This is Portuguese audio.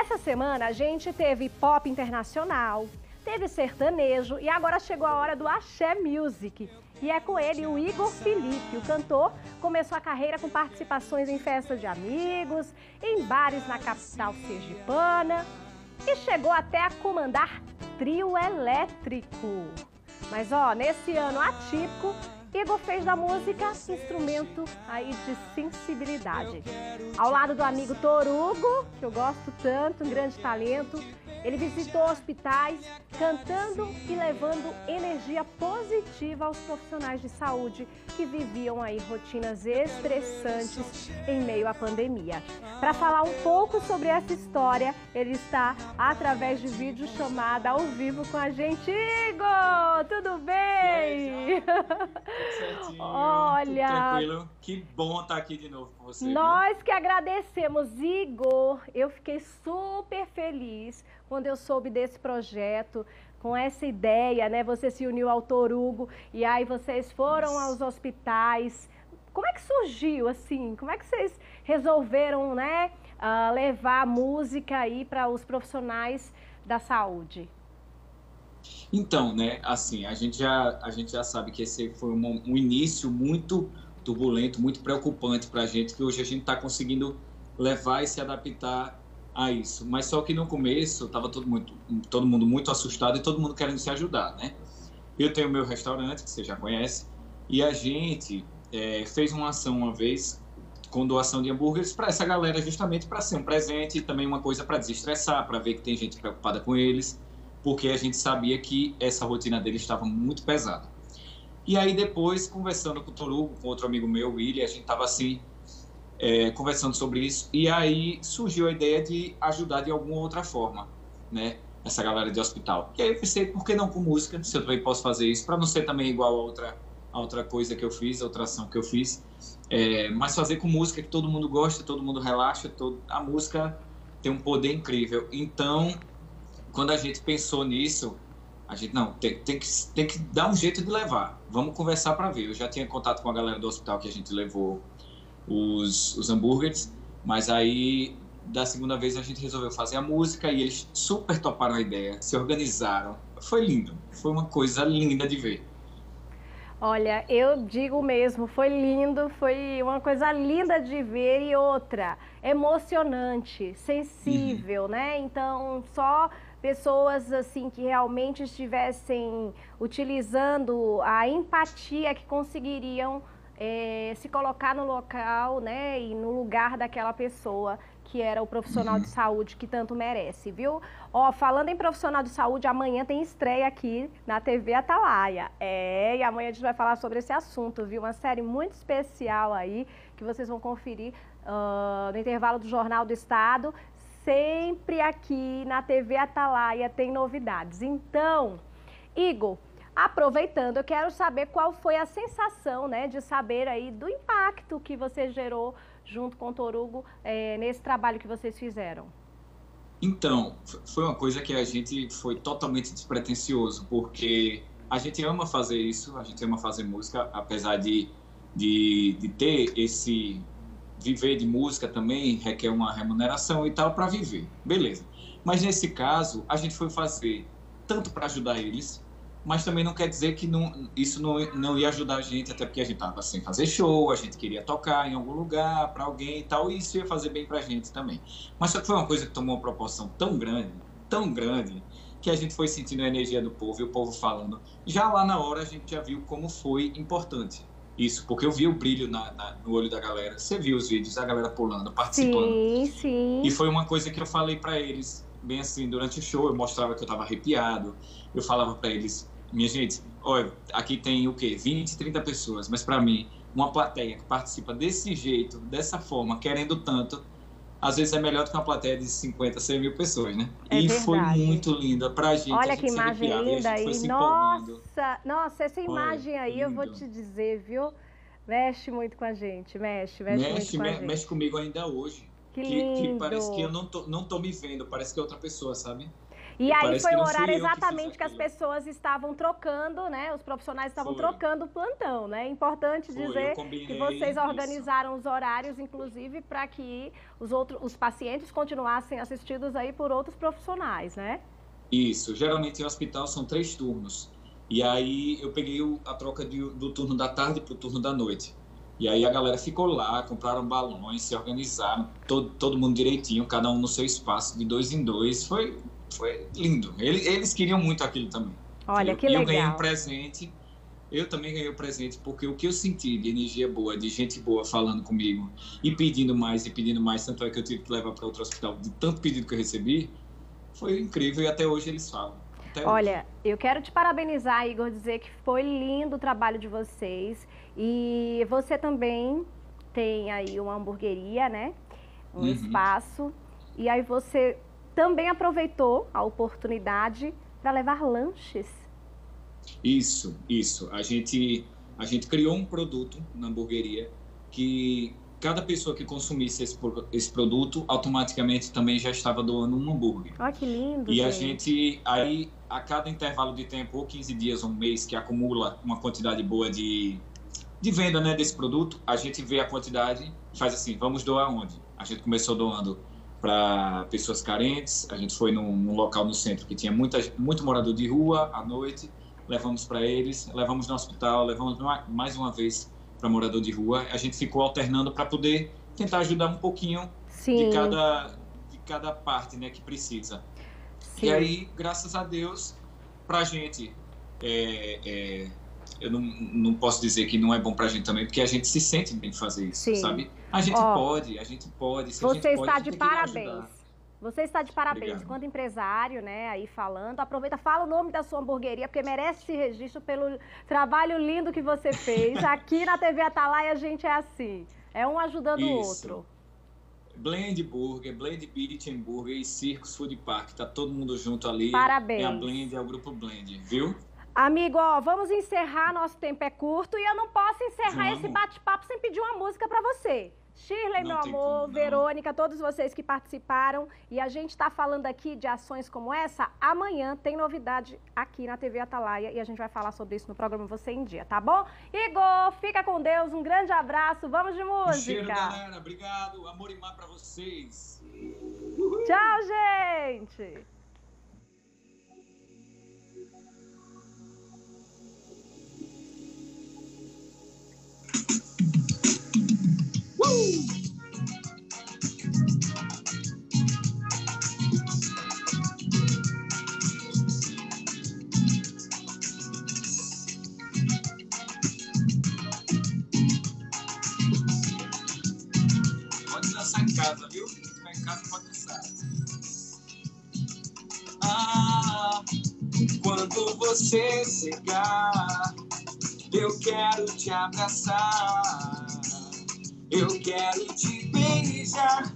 Essa semana a gente teve pop internacional, teve sertanejo e agora chegou a hora do Axé Music. E é com ele o Igor Felipe, o cantor, começou a carreira com participações em festas de amigos, em bares na capital sergipana e chegou até a comandar trio elétrico. Mas nesse ano atípico, Igor fez da música instrumento aí de sensibilidade. Ao lado do amigo Torugo, que eu gosto tanto, um grande talento, ele visitou hospitais, cantando e levando energia positiva aos profissionais de saúde que viviam aí rotinas estressantes em meio à pandemia. Para falar um pouco sobre essa história, ele está através de videochamada ao vivo com a gente. Igor, tudo bem? Certinho, Olha, tudo tranquilo. Que bom estar aqui de novo com você. Nós que agradecemos, Igor. Eu fiquei super feliz quando eu soube desse projeto, com essa ideia, né? Você se uniu ao Torugo e aí vocês foram aos hospitais. Como é que surgiu, assim? Como é que vocês resolveram, né, levar a música aí para os profissionais da saúde? Então, né, assim, a gente já sabe que esse foi um início muito turbulento, muito preocupante para a gente, que hoje a gente está conseguindo levar e se adaptar a isso. Mas só que no começo estava todo mundo muito assustado e todo mundo querendo se ajudar, né? Eu tenho o meu restaurante, que você já conhece, e a gente fez uma ação uma vez com doação de hambúrgueres para essa galera, justamente para ser um presente e também uma coisa para desestressar, para ver que tem gente preocupada com eles, porque a gente sabia que essa rotina dele estava muito pesada. E aí depois, conversando com o Torugo, com outro amigo meu, o William, a gente estava assim, conversando sobre isso, e aí surgiu a ideia de ajudar de alguma outra forma, né, essa galera de hospital. E aí eu pensei, por que não com música, se eu também posso fazer isso, para não ser também igual a outra coisa que eu fiz, a outra ação que eu fiz, mas fazer com música que todo mundo gosta, todo mundo relaxa, a música tem um poder incrível. Então, quando a gente pensou nisso, a gente, não, tem que dar um jeito de levar. Vamos conversar para ver. Eu já tinha contato com a galera do hospital que a gente levou os hambúrgueres, mas aí, da segunda vez, a gente resolveu fazer a música e eles super toparam a ideia, se organizaram. Foi lindo, foi uma coisa linda de ver. Olha, eu digo mesmo, foi lindo, foi uma coisa linda de ver e outra, emocionante, sensível, né? Então, só pessoas assim que realmente estivessem utilizando a empatia que conseguiriam se colocar no local, né, e no lugar daquela pessoa que era o profissional de saúde que tanto merece, viu? Falando em profissional de saúde, amanhã tem estreia aqui na TV Atalaia. E amanhã a gente vai falar sobre esse assunto, viu? Uma série muito especial aí, que vocês vão conferir no intervalo do Jornal do Estado. Sempre aqui na TV Atalaia tem novidades. Então, Igor, aproveitando, eu quero saber qual foi a sensação, né, de saber aí do impacto que você gerou junto com o Torugo nesse trabalho que vocês fizeram. Então, foi uma coisa que a gente foi totalmente despretensioso, porque a gente ama fazer isso, a gente ama fazer música, apesar de ter esse viver de música também requer uma remuneração e tal para viver, beleza. Mas nesse caso, a gente foi fazer tanto para ajudar eles, mas também não quer dizer que isso não ia ajudar a gente, até porque a gente estava sem fazer show, a gente queria tocar em algum lugar para alguém e tal, e isso ia fazer bem para a gente também. Mas só que foi uma coisa que tomou uma proporção tão grande, que a gente foi sentindo a energia do povo e o povo falando. Já lá na hora a gente já viu como foi importante isso, porque eu vi o brilho no olho da galera. Você viu os vídeos, a galera pulando, participando. Sim, sim. E foi uma coisa que eu falei para eles, bem assim, durante o show, eu mostrava que eu estava arrepiado, eu falava para eles, minha gente, olha, aqui tem o quê? 20, 30 pessoas, mas para mim, uma plateia que participa desse jeito, dessa forma, querendo tanto, às vezes é melhor do que uma plateia de 50, 100 mil pessoas, né? É e verdade. Foi muito linda pra gente. Olha a gente que imagem linda aí. Nossa, essa imagem aí lindo. Eu vou te dizer, viu? Mexe muito com a gente, mexe muito com a gente. Mexe comigo ainda hoje. Que lindo. Que parece que eu não tô me vendo, parece que é outra pessoa, sabe? E aí Parece foi que o não horário fui eu que fiz exatamente que as aquilo. pessoas estavam trocando, né? Os profissionais estavam Foi, trocando o plantão, né? É importante eu dizer que vocês combinei isso. organizaram os horários, inclusive, para que os pacientes continuassem assistidos aí por outros profissionais, né? Isso, geralmente em hospital são 3 turnos. E aí eu peguei a troca do turno da tarde para o turno da noite. E aí a galera ficou lá, compraram balões, se organizaram, todo mundo direitinho, cada um no seu espaço, de 2 em 2. Foi lindo. Eles queriam muito aquilo também. Olha, que E eu ganhei um legal. presente. Eu também ganhei o presente porque o que eu senti de energia boa, de gente boa falando comigo e pedindo mais, tanto é que eu tive que levar para outro hospital de tanto pedido que eu recebi, foi incrível e até hoje eles falam. Até hoje. Olha, eu quero te parabenizar, Igor, dizer que foi lindo o trabalho de vocês. E você também tem aí uma hamburgueria, né? Um Uhum. espaço. E aí você também aproveitou a oportunidade para levar lanches. Isso. A gente criou um produto na hamburgueria que cada pessoa que consumisse esse produto automaticamente também já estava doando um hambúrguer. Olha que lindo, E a gente. gente, aí, a cada intervalo de tempo, ou 15 dias, um mês, que acumula uma quantidade boa de venda, né, desse produto, a gente vê a quantidade e faz assim, vamos doar onde? A gente começou doando para pessoas carentes, a gente foi num local no centro que tinha muito morador de rua à noite, levamos para eles, levamos no hospital, levamos mais uma vez para morador de rua, a gente ficou alternando para poder tentar ajudar um pouquinho de Sim, cada parte, né, que precisa. E sim, aí, graças a Deus, pra gente, é, é, eu não posso dizer que não é bom pra gente também, porque a gente se sente bem fazer isso, sim. sabe? Ó, A gente pode, se a gente você pode, a está gente de tem que parabéns. ajudar. Você está de parabéns. Obrigado. Enquanto empresário, né, aí falando, aproveita, fala o nome da sua hamburgueria, porque merece esse registro pelo trabalho lindo que você fez. Aqui na TV Atalaia a gente é assim, é um ajudando o Isso. outro. Blend Burger, Blend Beach Burger e Circus Food Park, tá todo mundo junto ali. É a Parabéns. Blend, é o grupo Blend, viu? Amigo, ó, vamos encerrar, nosso tempo é curto e eu não posso encerrar esse Vamos. bate-papo sem pedir uma música para você. Shirley, meu Não tem como amor, não. Verônica, todos vocês que participaram e a gente está falando aqui de ações como essa. Amanhã tem novidade aqui na TV Atalaia e a gente vai falar sobre isso no programa Você em Dia, tá bom? Igor, fica com Deus, um grande abraço, vamos de Um cheiro, música. galera. Obrigado. Amor e mar pra vocês. Tchau, gente. Pode dançar em casa, viu? Se ficar em casa, pode dançar. Ah, quando você chegar, eu quero te abraçar, eu quero te beijar.